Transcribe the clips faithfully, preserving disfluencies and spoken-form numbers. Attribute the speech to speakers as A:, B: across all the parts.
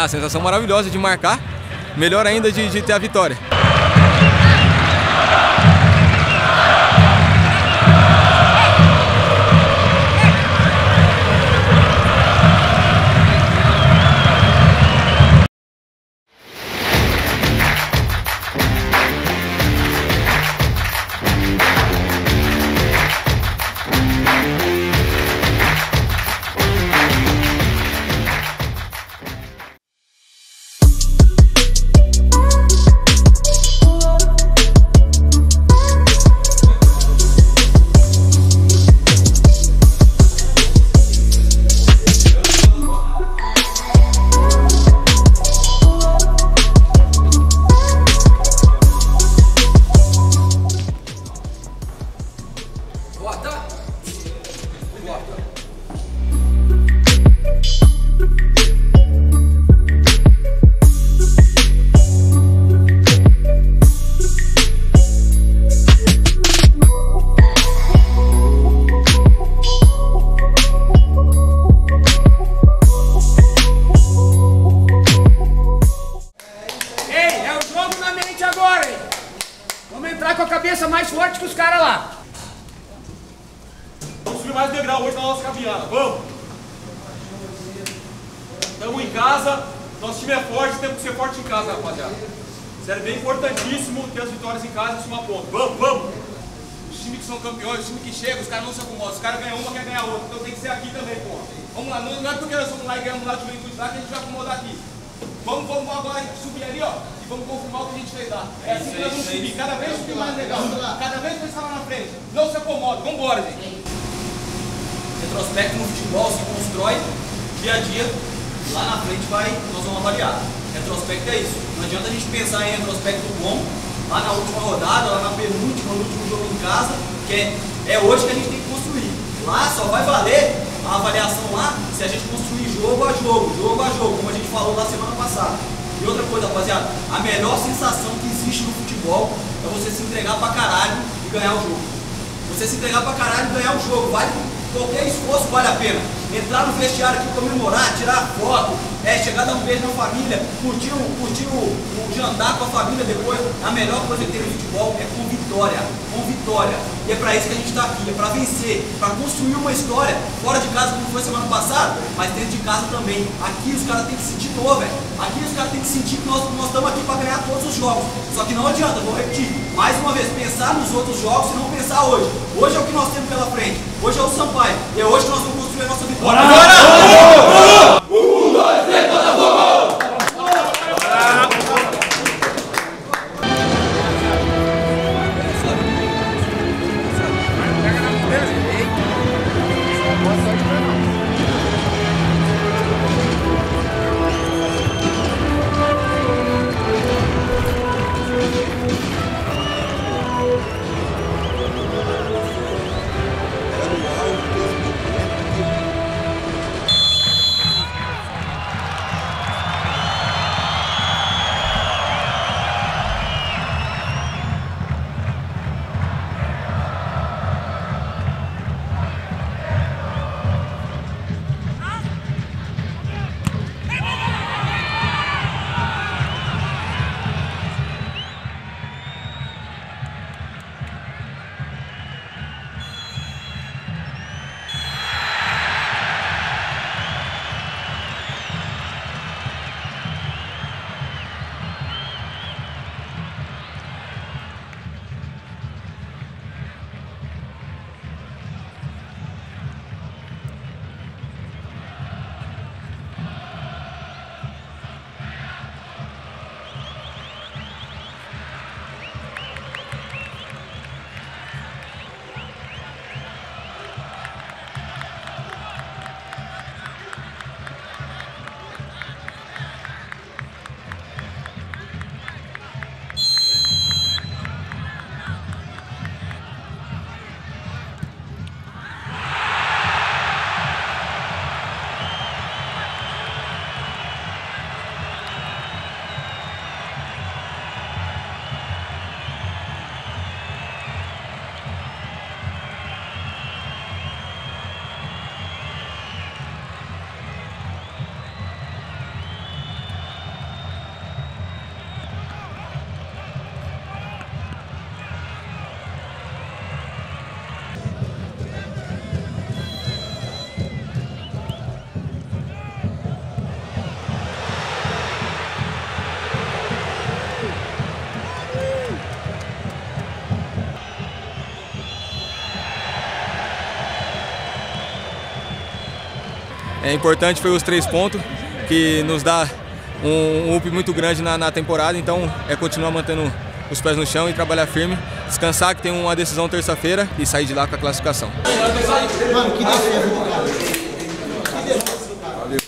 A: a sensação maravilhosa de marcar, melhor ainda de, de ter a vitória.
B: Com a cabeça mais forte que os caras lá.
C: Vamos subir mais um degrau hoje na nossa caminhada, vamos! Estamos em casa, nosso time é forte, temos que ser forte em casa, rapaziada. Sério, bem importantíssimo ter as vitórias em casa e somar ponto. Vamos, vamos!
A: Os times que são campeões, os times que chegam, os caras não se acomodam. Os caras ganham uma, quer ganhar outra. Então tem que ser aqui também, pô. Vamos lá, não, não é porque nós somos lá e ganhamos lá de Juventude lá que a gente vai acomodar aqui. Vamos, vamos agora subir ali, ó, e vamos confirmar o que a gente fez lá. É assim que nós vamos subir, cada vez subir mais legal, cada vez pensar lá na frente. Não se acomoda, vamos embora, gente.
D: Retrospecto no futebol se constrói dia a dia, lá na frente vai, nós vamos avaliar. Retrospecto é isso, não adianta a gente pensar em retrospecto bom, lá na última rodada, lá na penúltima, no último jogo em casa, que é, é hoje que a gente tem que construir. Lá só vai valer a avaliação lá se a gente construir jogo a jogo, jogo a jogo, como a gente falou lá semana passada. E outra coisa, rapaziada, a melhor sensação que existe no futebol é você se entregar pra caralho e ganhar o jogo. Você se entregar pra caralho e ganhar o jogo, vale, qualquer esforço vale a pena. Entrar no vestiário aqui, comemorar, tirar foto, é, chegar, dar um beijo na família, curtir, o, curtir o, o jantar com a família depois. A melhor coisa que tem no futebol é com vitória, com vitória. E é pra isso que a gente tá aqui, é pra vencer, pra construir uma história, fora de casa como foi semana passada, mas dentro de casa também. Aqui os caras têm que sentir dor, velho. Aqui os caras têm que sentir que nós estamos aqui pra ganhar todos os jogos. Só que não adianta, vou repetir, mais uma vez, pensar nos outros jogos e não pensar hoje. Hoje é o que nós temos pela frente, hoje é o Sampaio, e é hoje que nós vamos construir a nossa vitória.
C: Bora! Bora!
D: Um, dois, três, Botafogo!
A: é importante foi os três pontos, que nos dá um, um up muito grande na, na temporada, então é continuar mantendo os pés no chão e trabalhar firme, descansar que tem uma decisão terça-feira e sair de lá com a classificação.
E: Mano, que defesa do cara.
A: Valeu.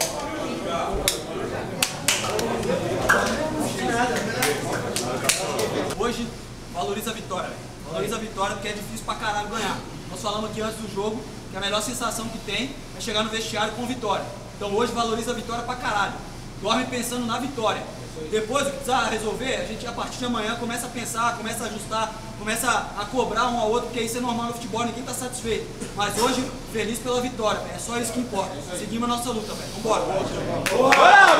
D: Hoje, valoriza a vitória, véio. Valoriza a vitória porque é difícil pra caralho ganhar. Nós falamos aqui antes do jogo que a melhor sensação que tem é chegar no vestiário com vitória. Então hoje valoriza a vitória pra caralho. Dorme pensando na vitória. Depois, o que precisar resolver, a gente a partir de amanhã começa a pensar, começa a ajustar, começa a cobrar um ao outro, porque isso é normal no futebol, ninguém tá satisfeito. Mas hoje, feliz pela vitória, véio. É só isso que importa. Seguimos a nossa luta, velho. Vambora. Boa, boa,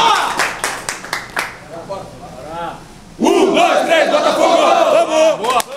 D: boa!
C: Um, dois, três, Botafogo! Vamos! Boa!